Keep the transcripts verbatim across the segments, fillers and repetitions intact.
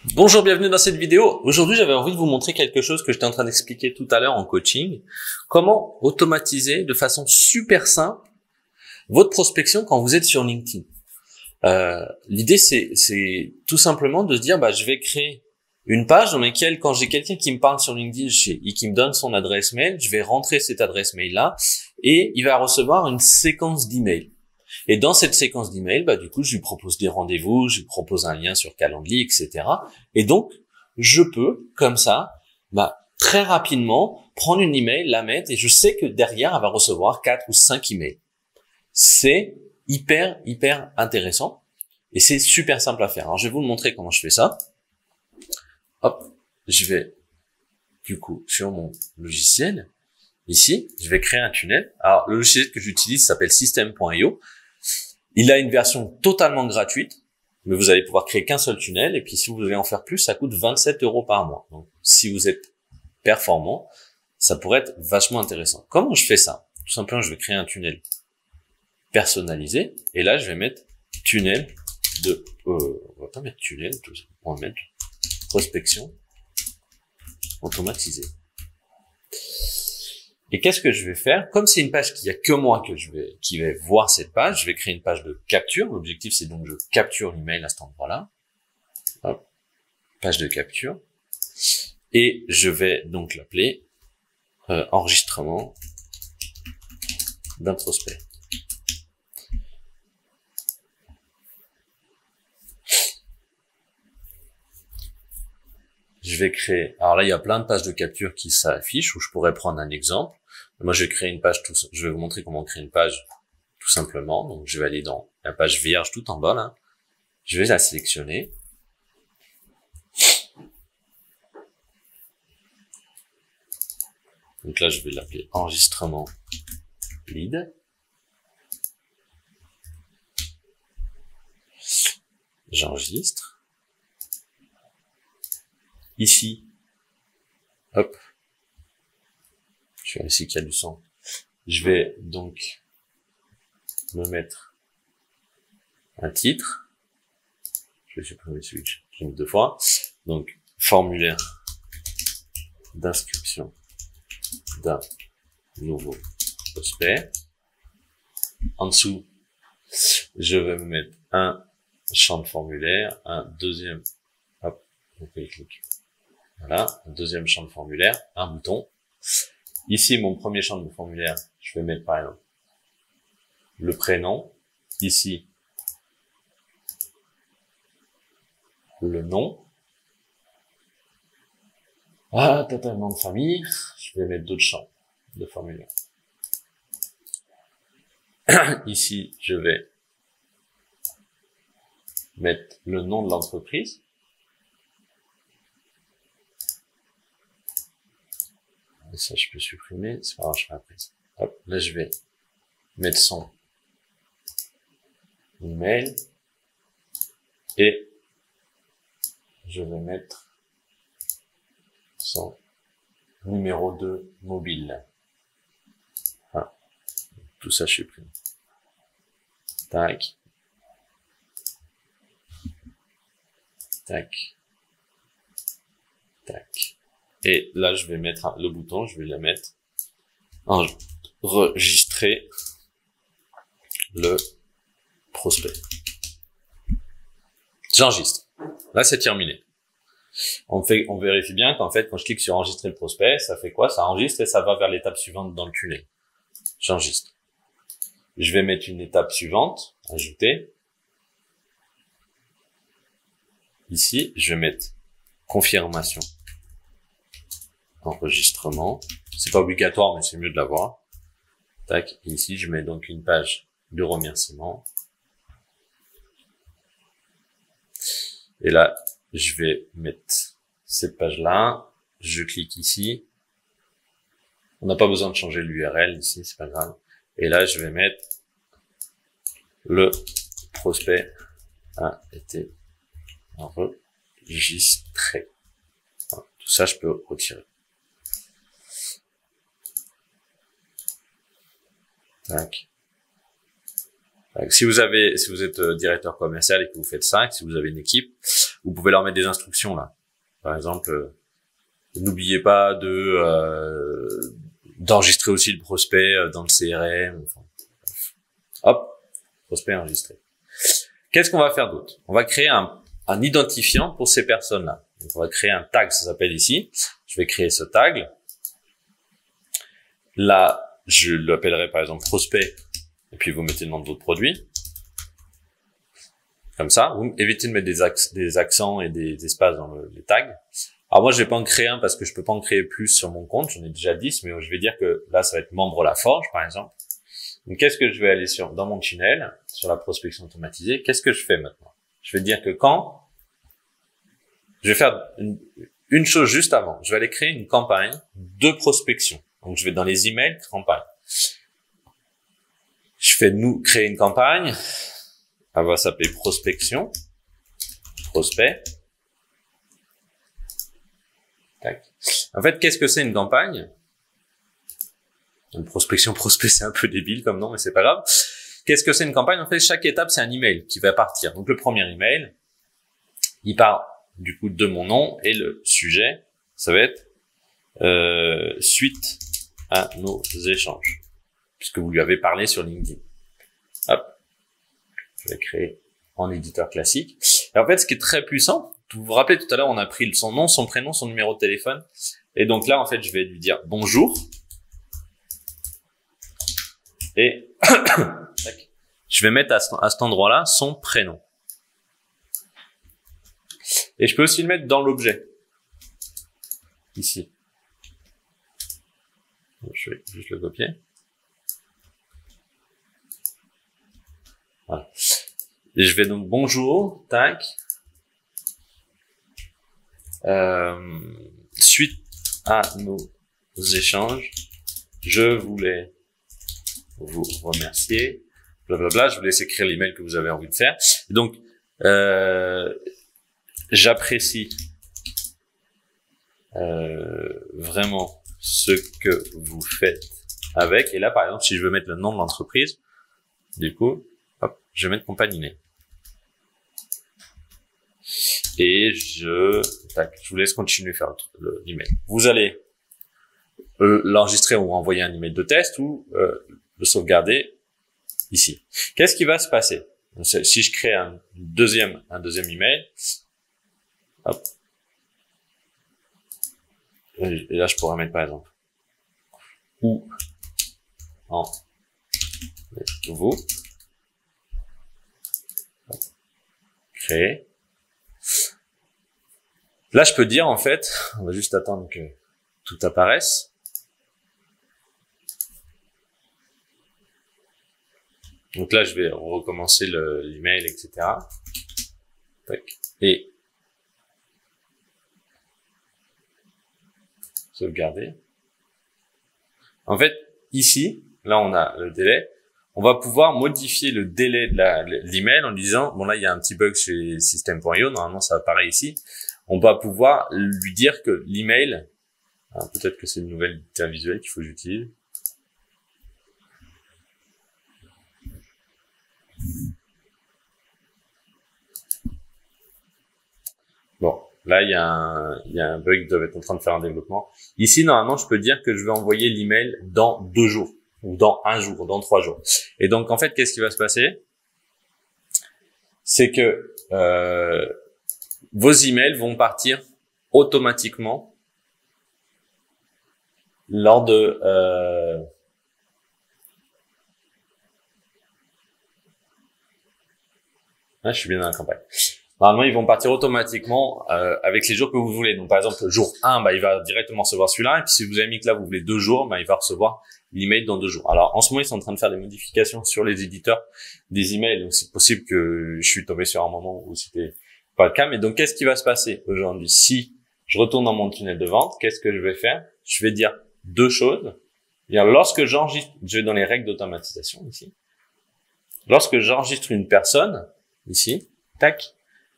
Bonjour, bienvenue dans cette vidéo. Aujourd'hui, j'avais envie de vous montrer quelque chose que j'étais en train d'expliquer tout à l'heure en coaching. Comment automatiser de façon super simple votre prospection quand vous êtes sur LinkedIn. Euh, l'idée, c'est, c'est tout simplement de se dire, bah, je vais créer une page dans laquelle, quand j'ai quelqu'un qui me parle sur LinkedIn et qui me donne son adresse mail, je vais rentrer cette adresse mail-là et il va recevoir une séquence d'emails. Et dans cette séquence d'emails, bah, du coup, je lui propose des rendez-vous, je lui propose un lien sur Calendly, et cetera. Et donc, je peux, comme ça, bah, très rapidement, prendre une email, la mettre, et je sais que derrière, elle va recevoir quatre ou cinq emails. C'est hyper, hyper intéressant. Et c'est super simple à faire. Alors, je vais vous montrer comment je fais ça. Hop, je vais, du coup, sur mon logiciel. Ici, je vais créer un tunnel. Alors, le logiciel que j'utilise s'appelle system point i o. Il a une version totalement gratuite, mais vous allez pouvoir créer qu'un seul tunnel. Et puis, si vous voulez en faire plus, ça coûte vingt-sept euros par mois. Donc, si vous êtes performant, ça pourrait être vachement intéressant. Comment je fais ça? Tout simplement, je vais créer un tunnel personnalisé. Et là, je vais mettre tunnel de... Euh, on va pas mettre tunnel, tout ça. On va mettre prospection automatisée. Et qu'est-ce que je vais faire? Comme c'est une page qu'il y a que moi que je vais, qui vais voir cette page, je vais créer une page de capture. L'objectif, c'est donc je capture l'email à cet endroit-là. Hop. Page de capture. Et je vais donc l'appeler euh, enregistrement d'un prospect. Je vais créer, alors là, il y a plein de pages de capture qui s'affichent, où je pourrais prendre un exemple. Moi, je vais créer une page, tout, je vais vous montrer comment créer une page, tout simplement. Donc, je vais aller dans la page vierge tout en bas, là. Je vais la sélectionner. Donc là, je vais l'appeler enregistrement lead. J'enregistre. Ici, hop, je vais ici qu'il y a du sang. Je vais donc me mettre un titre. Je vais supprimer celui que j'ai mis deux fois. Donc, formulaire d'inscription d'un nouveau prospect. En dessous, je vais me mettre un champ de formulaire, un deuxième, hop, donc je clique. Voilà, un deuxième champ de formulaire, un bouton. Ici, mon premier champ de formulaire, je vais mettre par exemple le prénom. Ici, le nom. Ah, totalement de famille. Je vais mettre d'autres champs de formulaire. Ici, je vais mettre le nom de l'entreprise. Et ça, je peux supprimer. C'est pas grave, je ferai après. Hop, là, je vais mettre son email. Et je vais mettre son numéro de mobile. Voilà. Tout ça, je supprime. Tac. Tac. Tac. Et là, je vais mettre le bouton, je vais la mettre enregistrer le prospect. J'enregistre. Là, c'est terminé. On fait, on vérifie bien qu'en fait, quand je clique sur enregistrer le prospect, ça fait quoi? Ça enregistre et ça va vers l'étape suivante dans le tunnel. J'enregistre. Je vais mettre une étape suivante, ajouter. Ici, je vais mettre confirmation. Enregistrement. C'est pas obligatoire, mais c'est mieux de l'avoir. Tac. Et ici, je mets donc une page de remerciement. Et là, je vais mettre cette page-là. Je clique ici. On n'a pas besoin de changer l'U R L ici, c'est pas grave. Et là, je vais mettre le prospect a été enregistré. Voilà. Tout ça, je peux retirer. Tac. Si vous avez, si vous êtes directeur commercial et que vous faites cinq, si vous avez une équipe, vous pouvez leur mettre des instructions là. Par exemple, euh, n'oubliez pas de euh, d'enregistrer aussi le prospect dans le C R M. Enfin, hop, prospect enregistré. Qu'est-ce qu'on va faire d'autre? On va créer un, un identifiant pour ces personnes-là. Donc, on va créer un tag, ça s'appelle ici. Je vais créer ce tag. Là, je l'appellerai par exemple prospect. Et puis, vous mettez le nom de votre produit. Comme ça. Vous évitez de mettre des, acc des accents et des, des espaces dans le, les tags. Alors, moi, je vais pas en créer un parce que je peux pas en créer plus sur mon compte. J'en ai déjà dix, mais je vais dire que là, ça va être membre La Forge, par exemple. Donc, qu'est-ce que je vais aller sur, dans mon tunnel, sur la prospection automatisée? Qu'est-ce que je fais maintenant? Je vais dire que quand, je vais faire une, une chose juste avant. Je vais aller créer une campagne de prospection. Donc, je vais dans les emails, campagne. Je fais nous créer une campagne. Elle va s'appeler prospection. Prospect. Tac. En fait, qu'est-ce que c'est une campagne? Une prospection, prospect, c'est un peu débile comme nom, mais c'est pas grave. Qu'est-ce que c'est une campagne? En fait, chaque étape, c'est un email qui va partir. Donc, le premier email, il part du coup de mon nom et le sujet, ça va être euh, suite à nos échanges, puisque vous lui avez parlé sur LinkedIn. Hop, je vais créer en éditeur classique. Et en fait, ce qui est très puissant, vous vous rappelez tout à l'heure, on a pris son nom, son prénom, son numéro de téléphone. Et donc là, en fait, je vais lui dire bonjour. Et je vais mettre à, ce, à cet endroit-là son prénom. Et je peux aussi le mettre dans l'objet. Ici. Je vais juste le copier. Voilà. Et je vais donc bonjour, tac. Euh, suite à nos échanges, je voulais vous remercier, blablabla. Je vous laisse écrire l'email que vous avez envie de faire. Et donc, euh, j'apprécie euh, vraiment ce que vous faites avec. Et là, par exemple, si je veux mettre le nom de l'entreprise, du coup, hop, je vais mettre compagnie name. Et je, tac, je vous laisse continuer faire l'email. Vous allez euh, l'enregistrer ou envoyer un email de test ou euh, le sauvegarder ici. Qu'est-ce qui va se passer? Si je crée un deuxième, un deuxième email, hop, et là je pourrais mettre par exemple ou en nouveau, créer. Là, je peux dire, en fait, on va juste attendre que tout apparaisse. Donc là, je vais recommencer l'email, et cetera. Tac. Et sauvegarder. En fait, ici, là, on a le délai. On va pouvoir modifier le délai de l'email en disant, bon là, il y a un petit bug chez système point i o, normalement, ça apparaît ici. On va pouvoir lui dire que l'email, peut-être que c'est une nouvelle éditeur visuel qu'il faut que j'utilise. Bon, là il y a un, il y a un bug, ils doivent être en train de faire un développement. Ici, normalement, je peux dire que je vais envoyer l'email dans deux jours, ou dans un jour, ou dans trois jours. Et donc, en fait, qu'est-ce qui va se passer? C'est que euh, vos emails vont partir automatiquement lors de euh, ah, je suis bien dans la campagne. Normalement, ils vont partir automatiquement euh, avec les jours que vous voulez. Donc, par exemple, le jour un, bah, il va directement recevoir celui-là. Et puis, si vous avez mis que là, vous voulez deux jours, bah, il va recevoir l'email dans deux jours. Alors, en ce moment, ils sont en train de faire des modifications sur les éditeurs des emails. Donc, c'est possible que je suis tombé sur un moment où c'était pas le cas. Mais donc, qu'est-ce qui va se passer aujourd'hui? Si je retourne dans mon tunnel de vente, qu'est-ce que je vais faire? Je vais dire deux choses. Dire, lorsque j'enregistre, je vais dans les règles d'automatisation ici. Lorsque j'enregistre une personne, ici, tac,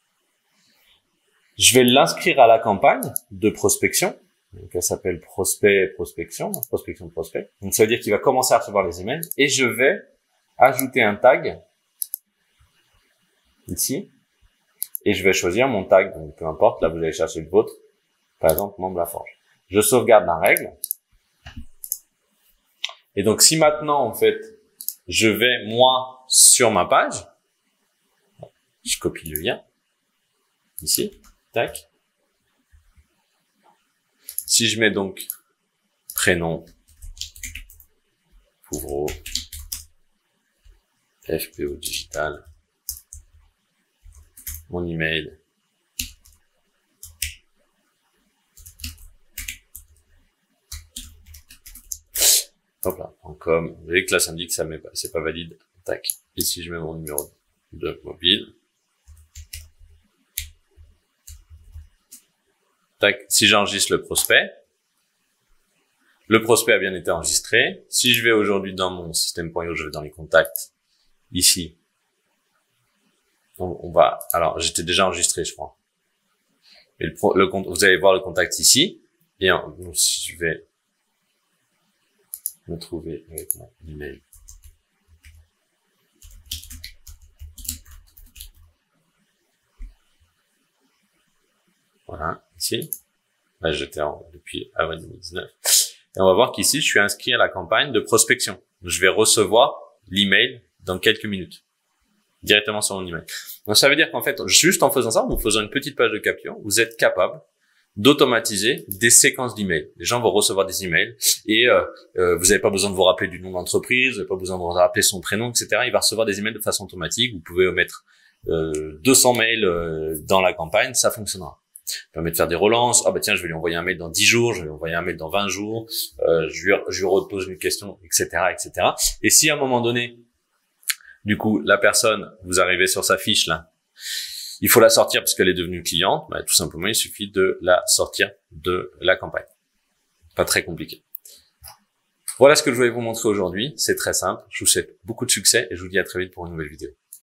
je vais l'inscrire à la campagne de prospection. Donc, elle s'appelle prospect, prospection, prospection, prospect. Donc, ça veut dire qu'il va commencer à recevoir les emails et je vais ajouter un tag ici, et je vais choisir mon tag, donc peu importe, là vous allez chercher le vôtre, par exemple membre La Forge. Je sauvegarde la règle, et donc si maintenant en fait je vais moi sur ma page, je copie le lien, ici, tac. Si je mets donc prénom, Pouvreau, F P O Digital, mon email, hop là, .com, vous voyez que là ça me dit que ça met pas, c'est pas valide, tac. Ici je mets mon numéro de mobile, tac. Si j'enregistre le prospect, le prospect a bien été enregistré. Si je vais aujourd'hui dans mon système.io, je vais dans les contacts, ici, on, on va, alors j'étais déjà enregistré je crois, et le, le compte, vous allez voir le contact ici, et en, donc, si je vais me trouver avec mon email, voilà, ici, là j'étais en, depuis avril deux mille dix-neuf, et on va voir qu'ici je suis inscrit à la campagne de prospection. Je vais recevoir l'email dans quelques minutes, directement sur mon email. Donc ça veut dire qu'en fait, juste en faisant ça, en faisant une petite page de capture, vous êtes capable d'automatiser des séquences d'emails. Les gens vont recevoir des emails et euh, euh, vous n'avez pas besoin de vous rappeler du nom d'entreprise, vous n'avez pas besoin de vous rappeler son prénom, et cetera. Il va recevoir des emails de façon automatique. Vous pouvez mettre euh, deux cents mails euh, dans la campagne, ça fonctionnera. Ça permet de faire des relances. Ah bah tiens, je vais lui envoyer un mail dans dix jours, je vais lui envoyer un mail dans vingt jours, euh, je, lui, je lui repose une question, et cetera, et cetera. Et si à un moment donné, du coup, la personne, vous arrivez sur sa fiche là, il faut la sortir parce qu'elle est devenue cliente, bah, tout simplement, il suffit de la sortir de la campagne. Pas très compliqué. Voilà ce que je voulais vous montrer aujourd'hui. C'est très simple. Je vous souhaite beaucoup de succès et je vous dis à très vite pour une nouvelle vidéo.